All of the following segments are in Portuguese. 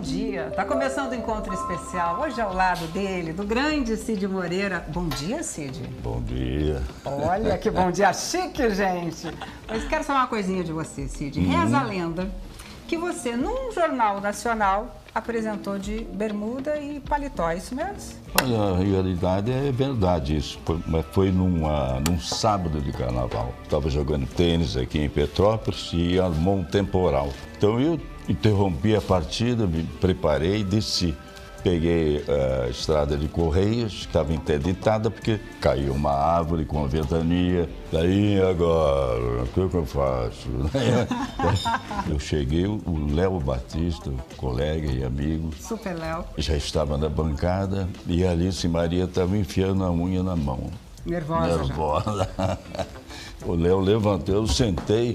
dia. Tá começando o encontro especial. Hoje ao lado dele, do grande Cid Moreira. Bom dia, Cid. Bom dia. Olha que bom dia chique, gente. Mas quero saber uma coisinha de você, Cid. Reza a lenda que você, num jornal nacional, apresentou de bermuda e paletó, é isso mesmo? Olha, a realidade é verdade isso. Mas foi num sábado de carnaval. Estava jogando tênis aqui em Petrópolis e armou um temporal. Então eu interrompi a partida, me preparei e desci. Peguei a estrada de Correios, que estava interditada porque caiu uma árvore com a ventania. Daí agora, o que eu faço? Eu cheguei, o Léo Batista, colega e amigo. Super Léo. Já estava na bancada e a Alice Maria estava enfiando a unha na mão. Nervosa. O Léo levantou, eu sentei,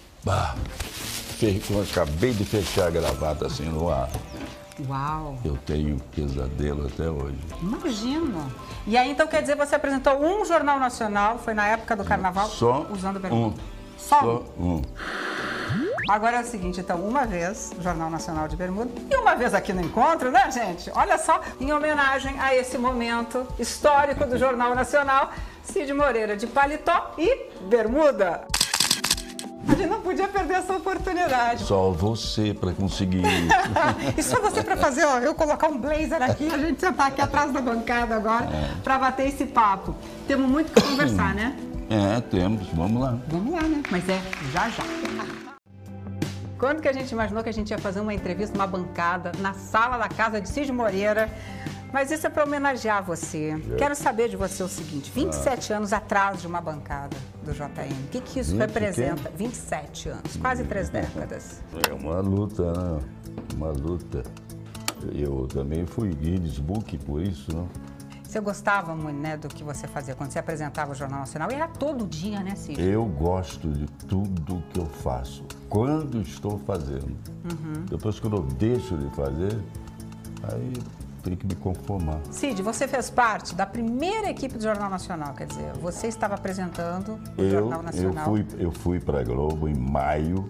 acabei de fechar a gravata assim no ar. Uau! Eu tenho pesadelo até hoje. Imagino. E aí, então, quer dizer, você apresentou um jornal nacional, foi na época do carnaval, só usando bermuda? Só um. Agora é o seguinte, então, uma vez, Jornal Nacional de Bermuda, e uma vez aqui no encontro, né, gente? Olha só, em homenagem a esse momento histórico do Jornal Nacional, Cid Moreira de paletó e bermuda. A gente não podia perder essa oportunidade. Só você para conseguir isso. E só você para fazer, ó, eu colocar um blazer aqui, a gente sentar aqui atrás da bancada agora para bater esse papo. Temos muito que conversar, né? Temos. Vamos lá. Vamos lá, né? Mas já. Quando que a gente imaginou que a gente ia fazer uma entrevista, uma bancada, na sala da casa de Cid Moreira? Mas isso é para homenagear você. Quero saber de você o seguinte, 27 anos atrás de uma bancada do JN, o que isso representa? 27 anos, quase 3 décadas. É uma luta, né? Uma luta. Eu também fui Guinness Book por isso, né? Você gostava muito, né, do que você fazia quando você apresentava o Jornal Nacional? E era todo dia, né, Cid? Eu gosto de tudo que eu faço, quando estou fazendo. Depois que eu deixo de fazer, aí tenho que me conformar. Cid, você fez parte da primeira equipe do Jornal Nacional, quer dizer, você estava apresentando o Jornal Nacional. Eu fui para a Globo em maio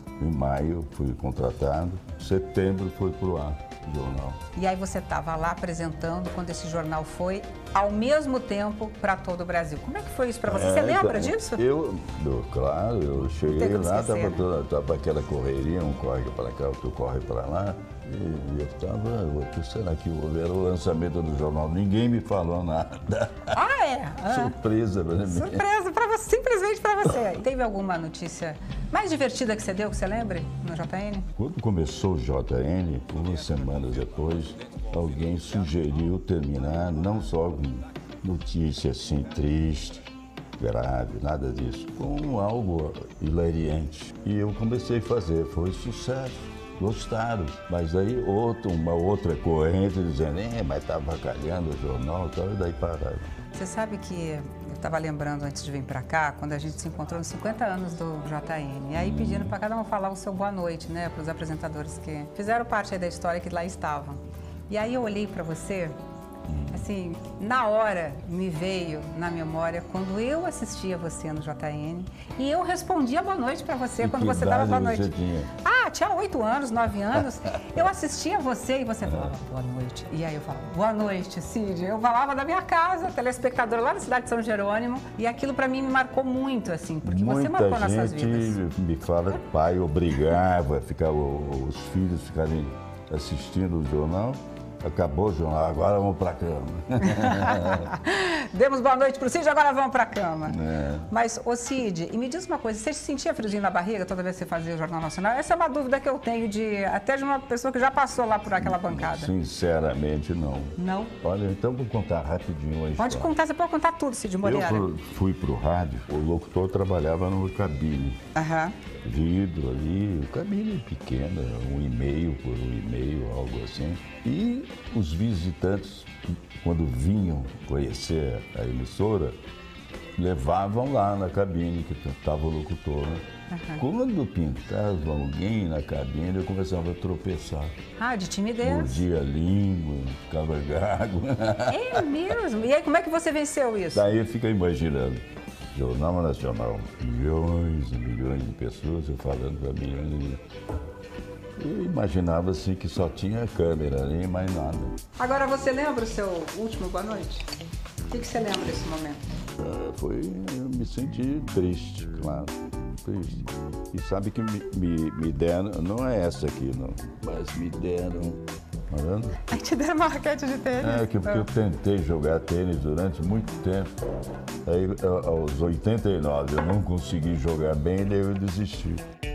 fui contratado, em setembro foi para o ar o jornal. E aí você estava lá apresentando quando esse jornal foi ao mesmo tempo para todo o Brasil. Como é que foi isso para você? Você lembra disso? Claro, eu cheguei lá, estava aquela correria, um corre para cá, outro corre para lá. E eu estava, será que era o lançamento do jornal? Ninguém me falou nada. Ah, é? Surpresa para mim. Surpresa para você, simplesmente para você. Teve alguma notícia mais divertida que você deu, que você lembre, no JN? Quando começou o JN, umas semanas depois, alguém sugeriu terminar não só com notícia assim triste, grave, nada disso, com algo hilariante. E eu comecei a fazer, foi sucesso. Gostaram, mas aí uma outra corrente dizendo, mas tá avacalhando o jornal e daí pararam. Você sabe que eu estava lembrando antes de vir para cá, quando a gente se encontrou nos 50 anos do JN, e aí pedindo para cada um falar o seu boa noite, né, para os apresentadores que fizeram parte aí da história que lá estavam. E aí eu olhei para você, assim, na hora me veio na memória quando eu assistia você no JN e eu respondia boa noite para você quando você dava boa noite. Tinha 8 anos, 9 anos, eu assistia você e você falava boa noite. E aí eu falava, boa noite, Cid. Eu falava da minha casa, telespectadora lá na cidade de São Jerônimo, e aquilo para mim me marcou muito, assim, porque você marcou nossas vidas. Muita gente me fala que pai obrigava os filhos ficarem assistindo o jornal. Acabou o jornal, agora vamos para a cama. Demos boa noite para o Cid, agora vamos para a cama. Mas, ô Cid, e me diz uma coisa, você sentia friozinho na barriga toda vez que você fazia o Jornal Nacional? Essa é uma dúvida que eu tenho, até de uma pessoa que já passou lá por aquela bancada. Sinceramente, não. Não? Olha, então vou contar rapidinho a história. Pode contar, você pode contar tudo, Cid Moreira. Eu fui para o rádio, o locutor trabalhava no cabine. Vidro ali, cabine pequena, 1,5 por 1,5, algo assim. E os visitantes, quando vinham conhecer a emissora, levavam lá na cabine, que estava o locutor, né? Quando pintava alguém na cabine, eu começava a tropeçar. De timidez. Mordia a língua, ficava gago. É mesmo? E aí, como é que você venceu isso? Daí eu fico imaginando. Jornal Nacional, milhões e milhões de pessoas, eu falando para milhões Eu imaginava assim que só tinha câmera, nem mais nada. Agora, você lembra o seu último boa noite? O que você lembra desse momento? Eu me senti triste, claro, triste. E sabe que me deram, não é essa aqui não, mas me deram, tá vendo? Aí te deram uma raquete de tênis? Porque eu tentei jogar tênis durante muito tempo. Aí aos 89 eu não consegui jogar bem e daí eu desisti.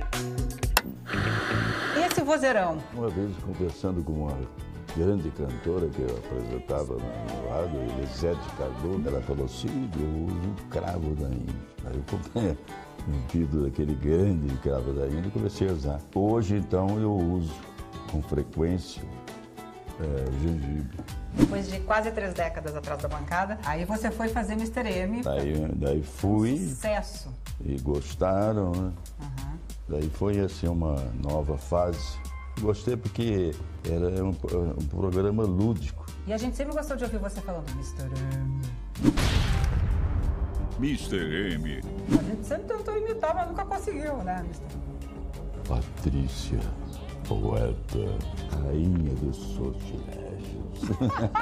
E esse vozeirão? Uma vez conversando com uma grande cantora que eu apresentava no rádio, Elisete Cardoso, ela falou assim, eu uso um cravo da Índia. Aí eu comprei um vidro daquele grande cravo da Índia e comecei a usar. Hoje, então, eu uso com frequência gengibre. Depois de quase 3 décadas atrás da bancada, aí você foi fazer Mr. M. Daí fui. Sucesso. E gostaram, né? Uhum. Daí foi assim uma nova fase. Gostei porque era um programa lúdico. E a gente sempre gostou de ouvir você falando Mr. M. Mr. M. A gente sempre tentou imitar, mas nunca conseguiu, né, Mr. M? Patrícia, poeta, rainha dos sortilégios.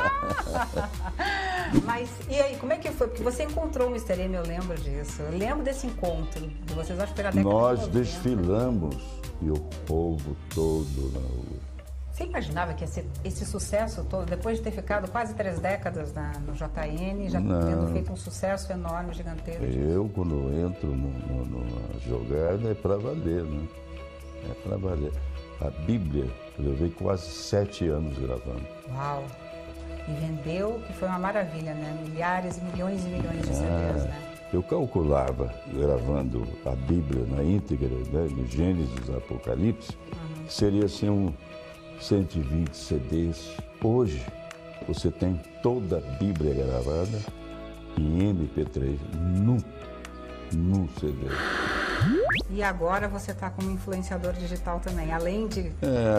Mas, e aí, como é que foi? Porque você encontrou o Mr. M, eu lembro disso. Eu lembro desse encontro de vocês, acho que foi na década Nós de 90. desfilamos e o povo todo na rua. Você imaginava que esse sucesso todo, depois de ter ficado quase 3 décadas no JN, já tendo feito um sucesso enorme, gigantesco? Eu, quando entro numa jogada, é para valer, né? É para valer. A Bíblia, eu levei quase 7 anos gravando. Uau! E vendeu, que foi uma maravilha, né? Milhares, milhões e milhões de CDs, né? Eu calculava, gravando a Bíblia na íntegra, né, de Gênesis a Apocalipse, que seria assim 120 CDs. Hoje, você tem toda a Bíblia gravada em MP3, num CD. E agora você está como influenciador digital também, além de...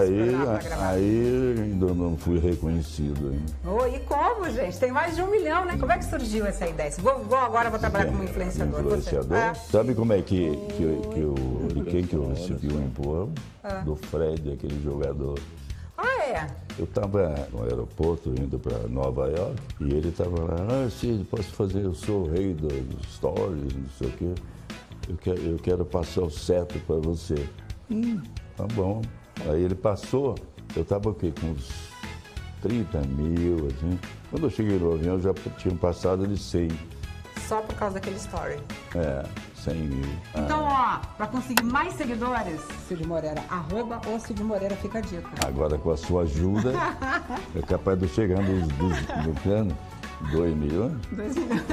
Aí ainda não fui reconhecido ainda. Oh, e como, gente? Tem mais de 1 milhão, né? Como é que surgiu essa ideia? Agora vou trabalhar como influenciador. Influenciador? Sabe como é que eu recebi um empurrão? Do Fred, aquele jogador. Ah, é? Eu estava no aeroporto indo para Nova York e ele estava lá, Cid, posso fazer, eu sou o rei dos stories, não sei o quê. Eu quero passar o certo para você. Tá bom. Aí ele passou, eu estava o quê? Com uns 30 mil, assim. Quando eu cheguei no avião, já tinham passado de 100. Só por causa daquele story? 100 mil. Então, ó, para conseguir mais seguidores, Cid Moreira, @o Cid Moreira, fica a dica. Agora, com a sua ajuda, é capaz de chegar no plano 2 milhões. 2 milhões.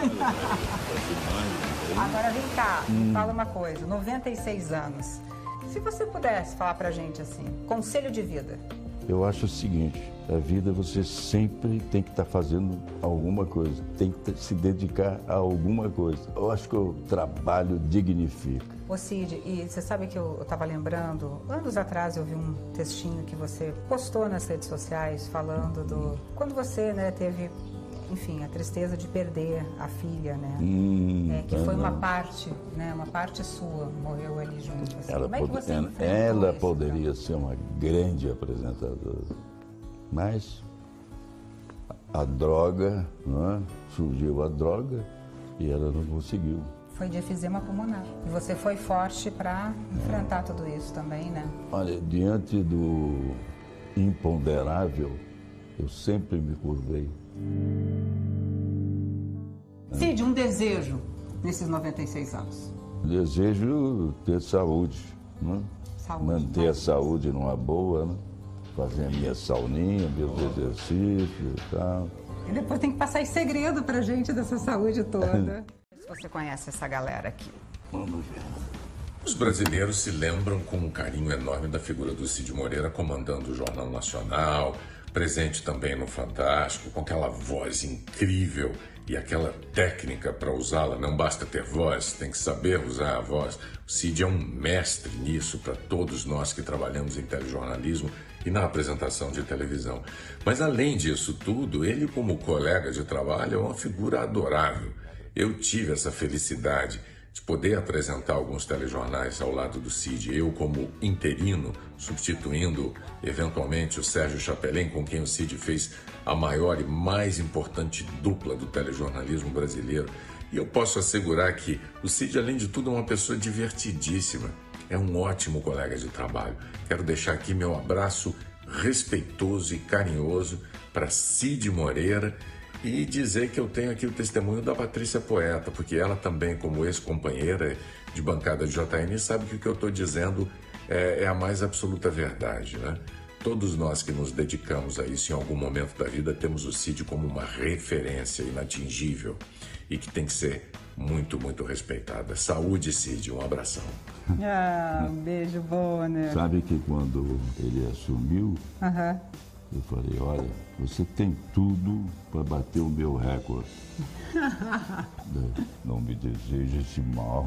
Agora vem cá, me fala uma coisa, 96 anos. Se você pudesse falar pra gente assim, conselho de vida. Eu acho o seguinte, a vida você sempre tem que estar fazendo alguma coisa, tem que se dedicar a alguma coisa. Eu acho que o trabalho dignifica. Ô Cid, e você sabe que eu estava lembrando, anos atrás eu vi um textinho que você postou nas redes sociais falando quando você, né, teve, enfim, a tristeza de perder a filha, né? Que foi uma parte, né? Uma parte sua, morreu ali junto. Assim. Como é que você ela isso, poderia ser uma grande apresentadora, mas a droga, né? Surgiu a droga e ela não conseguiu. Foi de efizema pulmonar. E você foi forte para enfrentar tudo isso também, né? Olha, diante do imponderável, eu sempre me curvei. Cid, um desejo nesses 96 anos. Desejo ter saúde, né? Manter a saúde numa boa, né? Fazer a minha sauninha, meus exercícios e tal. E depois tem que passar em segredo pra gente dessa saúde toda. Se você conhece essa galera aqui. Vamos ver. Os brasileiros se lembram com um carinho enorme da figura do Cid Moreira comandando o Jornal Nacional, presente também no Fantástico, com aquela voz incrível e aquela técnica para usá-la. Não basta ter voz, tem que saber usar a voz. O Cid é um mestre nisso para todos nós que trabalhamos em telejornalismo e na apresentação de televisão. Mas além disso tudo, ele como colega de trabalho é uma figura adorável. Eu tive essa felicidade de poder apresentar alguns telejornais ao lado do Cid, eu como interino, substituindo eventualmente o Sérgio Chapelin, com quem o Cid fez a maior e mais importante dupla do telejornalismo brasileiro. E eu posso assegurar que o Cid, além de tudo, é uma pessoa divertidíssima, é um ótimo colega de trabalho. Quero deixar aqui meu abraço respeitoso e carinhoso para Cid Moreira, e dizer que eu tenho aqui o testemunho da Patrícia Poeta, porque ela também, como ex-companheira de bancada de JN, sabe que o que eu estou dizendo é a mais absoluta verdade, né? Todos nós que nos dedicamos a isso em algum momento da vida temos o Cid como uma referência inatingível e que tem que ser muito, muito respeitada. Saúde, Cid, um abração. Um beijo, Bonner. Sabe que quando ele assumiu, eu falei, olha, você tem tudo para bater o meu recorde. Não me deseje esse mal.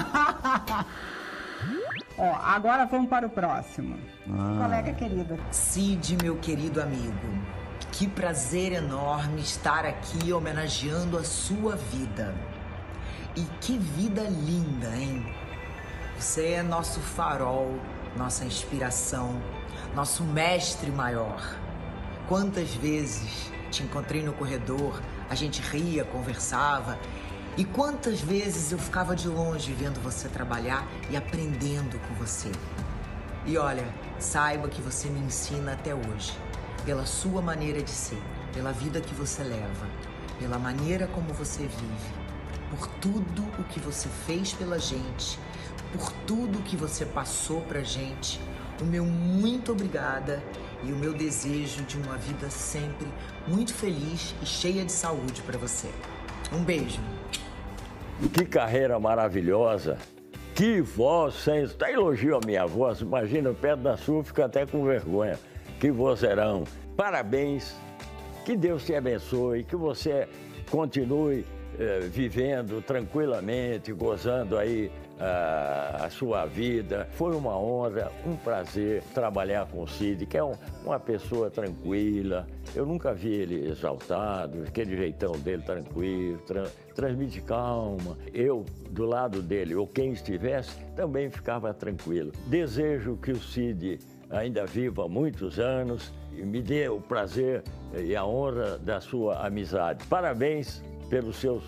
Ó, agora vamos para o próximo. Colega querida. Cid, meu querido amigo, que prazer enorme estar aqui homenageando a sua vida. E que vida linda, hein? Você é nosso farol, nossa inspiração, nosso mestre maior. Quantas vezes te encontrei no corredor, a gente ria, conversava, e quantas vezes eu ficava de longe vendo você trabalhar e aprendendo com você. E olha, saiba que você me ensina até hoje, pela sua maneira de ser, pela vida que você leva, pela maneira como você vive, por tudo o que você fez pela gente, por tudo o que você passou pra gente. O meu muito obrigada e o meu desejo de uma vida sempre muito feliz e cheia de saúde para você. Um beijo. Que carreira maravilhosa. Que voz, sem... Até elogio a minha voz. Imagina, perto da sua, fica até com vergonha. Que vozeirão. Parabéns. Que Deus te abençoe. Que você continue vivendo tranquilamente, gozando aí a sua vida. Foi uma honra, um prazer trabalhar com o Cid, que é uma pessoa tranquila. Eu nunca vi ele exaltado, aquele jeitão dele tranquilo, transmite calma. Eu, do lado dele, ou quem estivesse, também ficava tranquilo. Desejo que o Cid ainda viva muitos anos e me dê o prazer e a honra da sua amizade. Parabéns pelos seus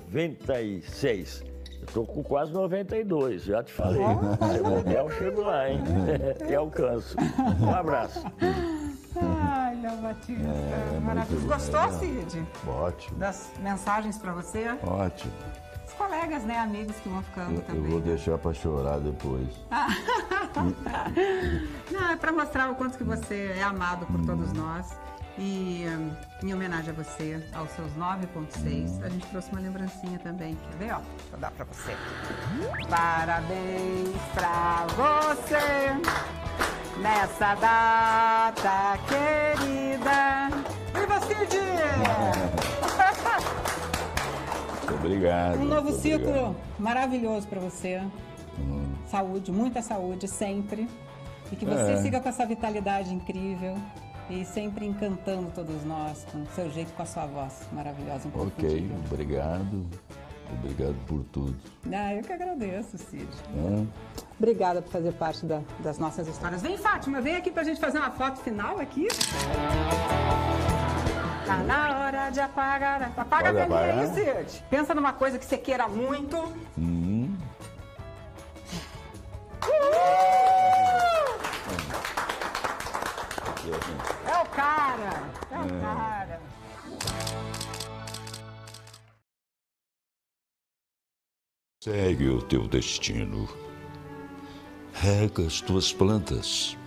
96. Estou com quase 92, já te falei. Se eu chego lá, hein? E alcanço. Um abraço. Ai, Léo Batista. Maravilhoso. Gostou, Cid? Ótimo. Das mensagens para você? Ótimo. Os colegas, né, amigos que vão ficando também. Eu vou deixar para chorar depois. Não, é para mostrar o quanto que você é amado por todos nós. E em homenagem a você, aos seus 9,6, a gente trouxe uma lembrancinha também. Quer ver, ó? Vou dar pra você. Parabéns pra você nessa data querida. Viva Cid! Obrigado. Um novo ciclo maravilhoso pra você. Saúde, muita saúde sempre. E que você siga com essa vitalidade incrível. E sempre encantando todos nós, com o seu jeito, com a sua voz maravilhosa. Ok, obrigado. Obrigado por tudo. Eu que agradeço, Cid. Obrigada por fazer parte das nossas histórias. Vem, Fátima, vem aqui pra gente fazer uma foto final aqui. Tá na hora de apagar. Apaga a velhinha aí, Cid. Pensa numa coisa que você queira muito. É o cara! É o cara! Segue o teu destino. Rega as tuas plantas.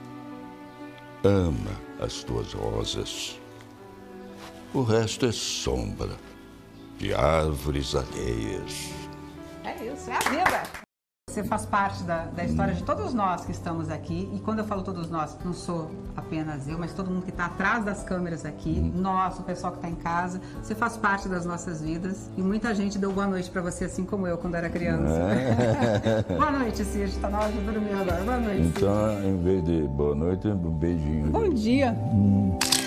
Ama as tuas rosas. O resto é sombra de árvores alheias. É isso, é a vida! Você faz parte da história de todos nós que estamos aqui. E quando eu falo todos nós, não sou apenas eu, mas todo mundo que está atrás das câmeras aqui, nós, o pessoal que está em casa. Você faz parte das nossas vidas. E muita gente deu boa noite para você, assim como eu, quando era criança. Boa noite, Cid. Está na hora de dormir agora. Boa noite, Cid. Então, em vez de boa noite, um beijinho. Bom dia.